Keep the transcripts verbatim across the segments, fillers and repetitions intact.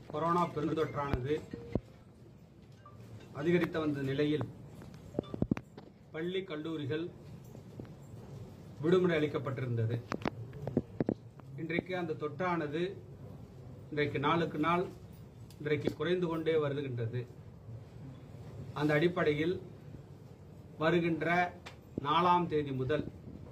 Corona பெருந்தொற்றானது அதிகரித்து வந்த நிலையில் பள்ளி கல்லூரிகள் விடுமுறை அளிக்கப்பட்டிருந்தது. இன்றைக்கு அந்த தொற்றானது இன்றைக்கு நாளுக்கு நாள் இன்றைக்கு குறைந்து கொண்டே வருகின்றது. அந்த அடிப்படையில் வருகின்ற நாலாம் தேதி முதல்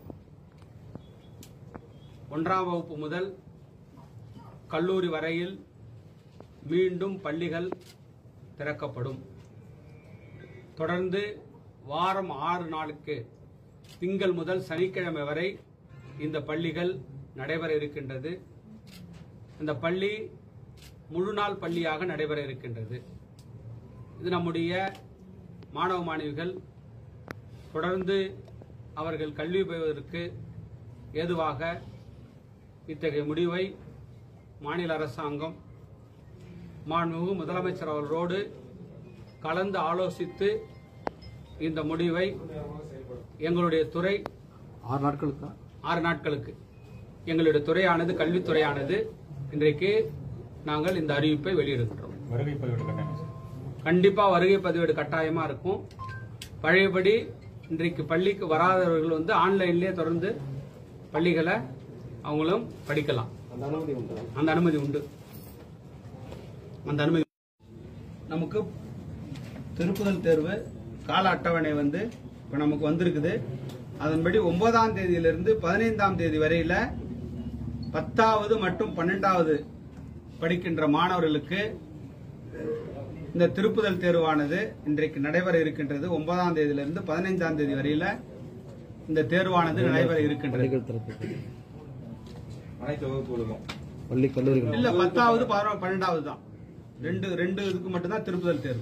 ஒன்றாம் வகுப்பு முதல் கல்லூரி வரையில் மீண்டும் பள்ளிகள் திறக்கப்படும். தொடர்ந்து வாரம் ஆறு நாளுக்கு திங்கள் முதல் சனிக்கிழமை வரை இந்த பள்ளிகள் நடைபெற இருக்கின்றது. இந்த பள்ளி முழு நாள் பள்ளியாக நடைபெற இருக்கின்றது. இது நம்முடைய மாணவ மாணவிகள் தொடர்ந்து அவர்கள் கல்வி பெறுவதற்கு ஏதுவாக இத்தகைய முடிவை மாநில அரசாங்கம் மாண்புமிகு முதலமைச்சர் அவர்களோடு கலந்து ஆலோசித்து இந்த முடிவை எங்களுடைய துறை ஆறு நாட்களுக்கு ஆறு நாட்களுக்கு எங்களுடைய துறையானது கல்வித்துறையானது இன்றைக்கு நாங்கள் இந்த அறிவிப்பை வெளியிடுகின்றோம். வருகை பதிவேடு கட்டாயம் கண்டிப்பா வருகை பதிவேடு கட்டாயமா இருக்கும். பழையபடி இன்றைக்கு பள்ளிக்கு வராதவர்கள் வந்து ஆன்லைன்லயே தொடர்ந்து பள்ளிகளை அவங்களும் படிக்கலாம். அந்த அனுமதி உண்டு. அந்த அனுமதி உண்டு. அந்த அனுமதி நமக்கு திருப்புதல் தேர்வு கால அட்டவணை வந்து இப்ப நமக்கு வந்திருக்குது. அதன்படி ஒன்பதாம் தேதியிலிருந்து பதினைந்தாம் தேதி வரையில பத்தாவது மற்றும் பன்னெண்டாவது படிக்கின்ற மாணவர்களுக்கு இந்த திருப்புதல் தேர்வானது இன்றைக்கு நடைபெற இருக்கின்றது. ஒன்பதாம் தேதியிலிருந்து பதினைந்தாம் தேதி வரையில இந்த தேர்வானது நடைபெற இருக்கின்றது. அனைத்து வகுப்புகளுக்கும் பள்ளி கல்லூரிகள் இல்ல பத்தாவது பன்னெண்டாவது தான் ரெண்டு ரெண்டு இதுக்கு மட்டும்தான் திருப்புதல் தேர்வு.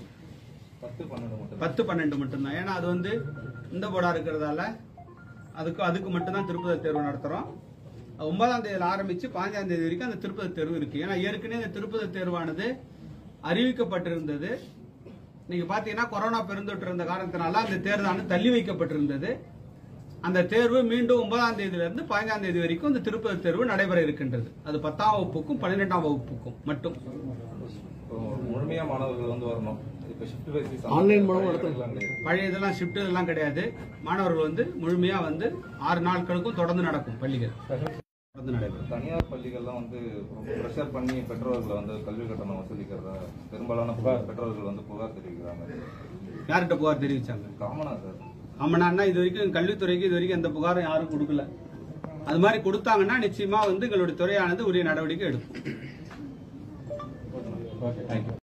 பத்து பன்னெண்டு மட்டும்தான். ஏன்னா அது வந்து இந்த போர்டா இருக்கிறதால அதுக்கு அதுக்கு மட்டும்தான் திருப்புதல் தேர்வு நடத்துறோம். ஒன்பதாம் தேதியில் ஆரம்பிச்சு பதினஞ்சாம் தேதி வரைக்கும் அந்த திருப்புதல் தேர்வு இருக்கு. ஏன்னா ஏற்கனவே இந்த திருப்புதல் தேர்வானது அறிவிக்கப்பட்டிருந்தது. நீங்க பாத்தீங்கன்னா கொரோனா பெருந்தொற்று இருந்த காரணத்தினால அந்த தேர்வானது தள்ளி வைக்கப்பட்டிருந்தது. அந்த தேர்வு மீண்டும் ஒன்பதாம் தேதியிலிருந்து பதினைந்தாம் தேதி வரைக்கும் இந்த திருப்புதல் தேர்வு நடைபெற இருக்கின்றது. அது பத்தாம் வகுப்புக்கும் பன்னிரெண்டாம் வகுப்புக்கும் மட்டும். முழுமையா மாணவர்கள் வந்து வரணும். ஆன்லைன் மூலம் பழைய இதெல்லாம் ஷிப்ட் இதெல்லாம் கிடையாது. மாணவர்கள் வந்து முழுமையா வந்து ஆறு நாட்களுக்கும் தொடர்ந்து நடக்கும். பள்ளிகள் தொடர்ந்து நடைபெறும். தனியார் பள்ளிகள்லாம் வந்து பிரஷர் பண்ணி பெற்றோர்களை வந்து கல்வி கட்டணம் வசூலிக்கிறதா பெரும்பாலான பெற்றோர்கள் வந்து புகார் தெரிவிக்கிறாங்க. யார்கிட்ட புகார் தெரிவிச்சாங்க? காமனா சார். ஆமாண்ணா, இது வரைக்கும் கல்வித்துறைக்கு இது வரைக்கும் எந்த புகாரும் யாரும் கொடுக்கல. அது மாதிரி கொடுத்தாங்கன்னா நிச்சயமா வந்து எங்களுடைய துறையானது உரிய நடவடிக்கை எடுக்கும்.